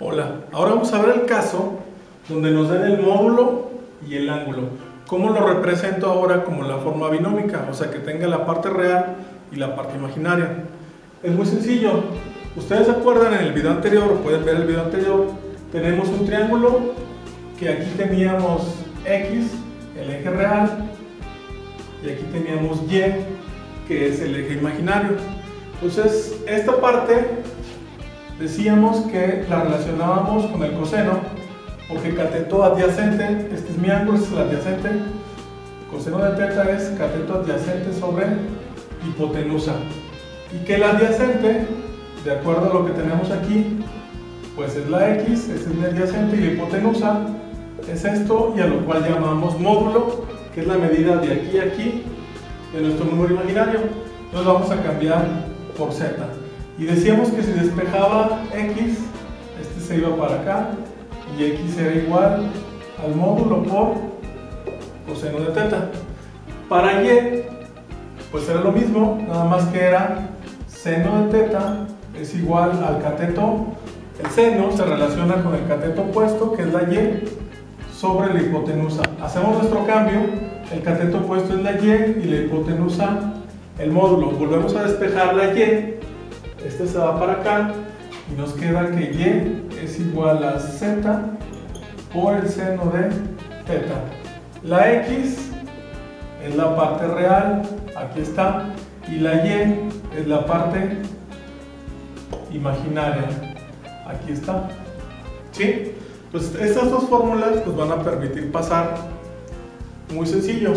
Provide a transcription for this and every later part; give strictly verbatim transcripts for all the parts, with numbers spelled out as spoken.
Hola, ahora vamos a ver el caso donde nos den el módulo y el ángulo. ¿Cómo lo represento ahora como la forma binómica? O sea, que tenga la parte real y la parte imaginaria. Es muy sencillo. Ustedes se acuerdan en el video anterior, o pueden ver el video anterior, tenemos un triángulo que aquí teníamos X, el eje real, y aquí teníamos Y, que es el eje imaginario. Entonces, esta parte decíamos que la relacionábamos con el coseno, porque cateto adyacente, este es mi ángulo, este es el adyacente, coseno de teta es cateto adyacente sobre hipotenusa, y que el adyacente, de acuerdo a lo que tenemos aquí, pues es la X, este es mi adyacente, y la hipotenusa es esto, y a lo cual llamamos módulo, que es la medida de aquí a aquí de nuestro número imaginario. Entonces vamos a cambiar por Z. Y decíamos que si despejaba X, este se iba para acá, y X era igual al módulo por coseno de teta. Para Y, pues era lo mismo, nada más que era seno de teta es igual al cateto. El seno se relaciona con el cateto opuesto, que es la Y, sobre la hipotenusa. Hacemos nuestro cambio, el cateto opuesto es la Y y la hipotenusa el módulo. Volvemos a despejar la Y, este se va para acá y nos queda que Y es igual a Z por el seno de teta. La X es la parte real, aquí está, y la Y es la parte imaginaria, aquí está. ¿Sí? Pues estas dos fórmulas nos van a permitir pasar muy sencillo.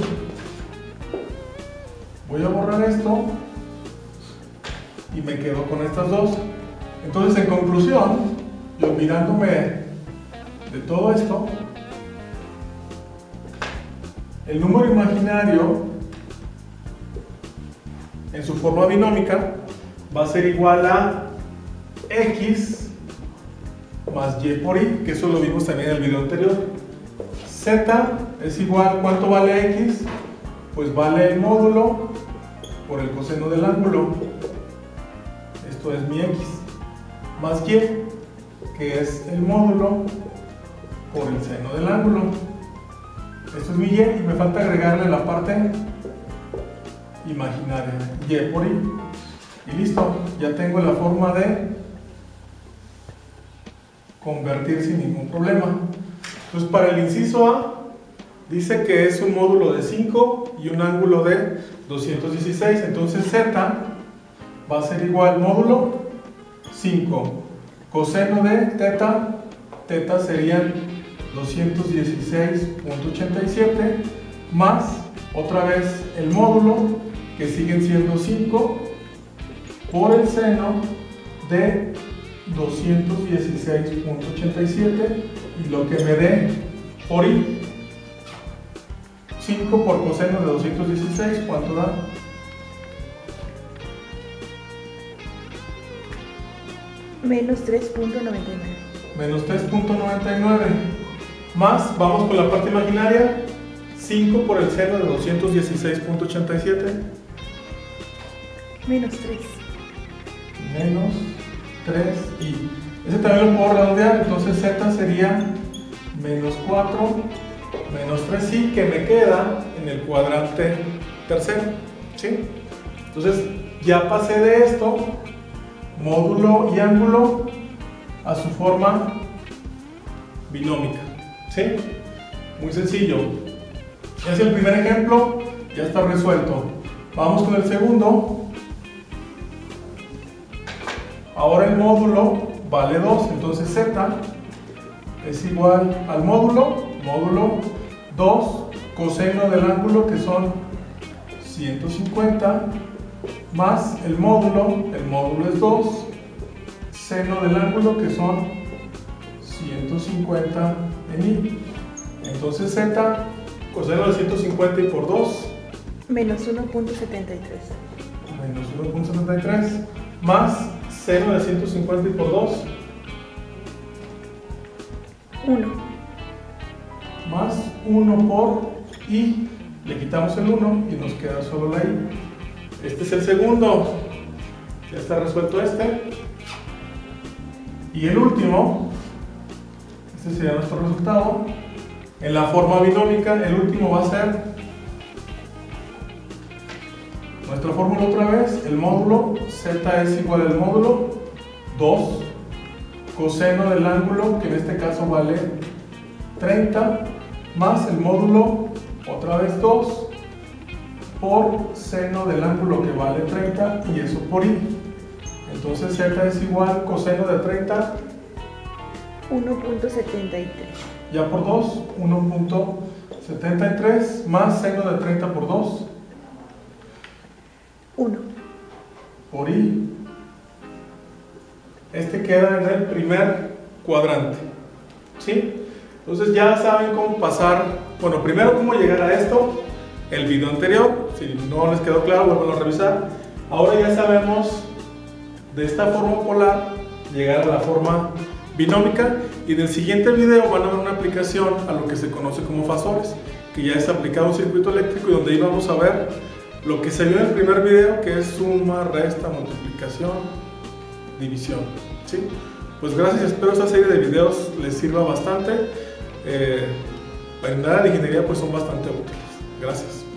Voy a borrar esto y me quedo con estas dos. Entonces, en conclusión, y olvidándome de todo esto, el número imaginario en su forma binómica va a ser igual a X más Y por Y, que eso lo vimos también en el video anterior. Z es igual, ¿cuánto vale X? Pues vale el módulo por el coseno del ángulo, esto es mi X, más Y, que es el módulo por el seno del ángulo, esto es mi Y, y me falta agregarle la parte imaginaria, Y por Y, y listo, ya tengo la forma de convertir sin ningún problema. Entonces, para el inciso A, dice que es un módulo de cinco y un ángulo de doscientos dieciséis, entonces Z va a ser igual módulo cinco, coseno de teta, teta serían doscientos dieciséis punto ochenta y siete, más otra vez el módulo, que siguen siendo cinco, por el seno de doscientos dieciséis punto ochenta y siete, y lo que me dé por Y. cinco por coseno de doscientos dieciséis, ¿cuánto da? Menos tres punto noventa y nueve. Menos tres punto noventa y nueve. Más, vamos con la parte imaginaria, cinco por el seno de doscientos dieciséis punto ochenta y siete. Menos tres. Menos tres y ese también lo puedo redondear, entonces Z sería menos cuatro, menos tres y que me queda en el cuadrante tercero, ¿sí? Entonces ya pasé de esto, módulo y ángulo, a su forma binómica, ¿sí? Muy sencillo. Ese es el primer ejemplo, ya está resuelto. Vamos con el segundo. Ahora el módulo vale dos, entonces Z es igual al módulo, módulo dos, coseno del ángulo, que son ciento cincuenta, más el módulo, el módulo es dos, seno del ángulo, que son ciento cincuenta en Y. Entonces Z, coseno de ciento cincuenta y por dos, Menos uno punto setenta y tres. menos uno punto setenta y tres, más seno de ciento cincuenta y por dos, uno. más uno por Y, le quitamos el uno y nos queda solo la Y. Este es el segundo, ya está resuelto este. Y el último, Este sería nuestro resultado. En la forma binómica, el último va a ser nuestra fórmula otra vez, el módulo, z es igual al módulo dos, coseno del ángulo, que en este caso vale treinta, más el módulo, otra vez dos, por seno del ángulo que vale treinta, y eso por i. Entonces z es igual coseno de treinta, uno punto setenta y tres. ya por dos, uno punto setenta y tres, más seno de treinta por dos, uno. por i. Este queda en el primer cuadrante, ¿sí? Entonces ya saben cómo pasar, bueno, primero cómo llegar a esto, el video anterior, si no les quedó claro, vuelvan a revisar. Ahora ya sabemos de esta forma polar llegar a la forma binómica, y del siguiente video van a ver una aplicación a lo que se conoce como fasores, que ya es aplicado a un circuito eléctrico, y donde ahí vamos a ver lo que se vio en el primer video, que es suma, resta, multiplicación, división, ¿sí? Pues gracias, espero esta serie de videos les sirva bastante. Eh, para nada de ingeniería pues son bastante útiles. Gracias.